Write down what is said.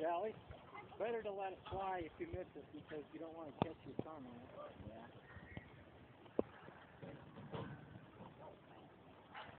Sally, better to let it fly if you miss it because you don't want to catch your thumb on it. Yeah.